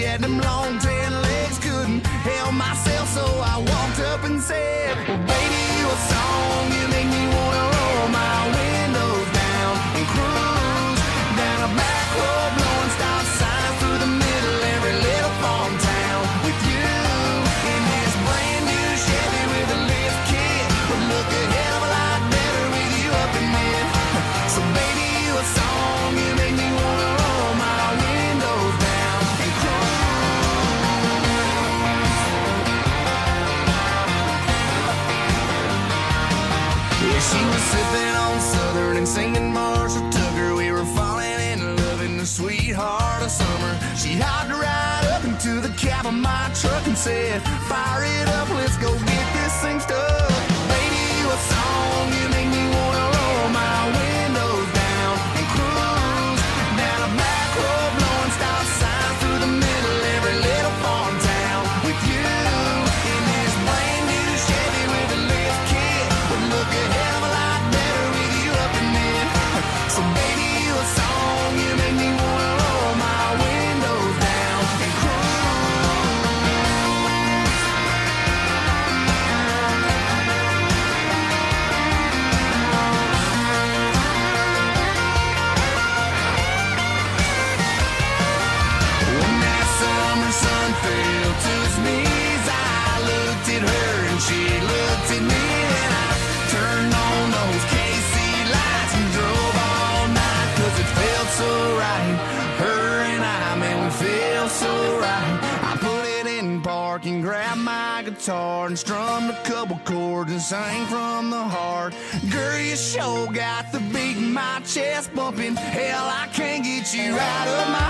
said them long tan legs couldn't help myself, so I walked up and said, well, baby, you a song, you make me wanna roll my windows down and cruise down a back road, blowing stop signs through the middle every little farm town with you in this brand new Chevy with a lift kit. Would look a hell of a lot better with you up in it. So baby, you a song, you make me wanna roll my windows down and cruise. Yeah, she was sipping on Southern and singing Marshall Tucker. We were falling in love in the sweetheart of summer. She hopped right up into the cab of my truck and said, fire it up, let's go get this thing stuck. Baby, you a song, you make me wanna roll my windows down and cruise down a back road, blowing stop signs through the middle every little farm town with you in this brand new Chevy with a lift kit. Would look a hell of a lot better with you up in it. So baby, you a song, you make me wanna roll my windows down and cruise. When that summer sun fell to his knees, I looked at her and she looked at me, and I turned on those KC lights and drove all night, 'cause it felt so right. Her and I, man, we feel so right. I put it in park and grabbed my guitar and strummed a couple chords and sang from the heart. Girl, you sure got the beat in my chest bumping. Hell, I can't get you out of my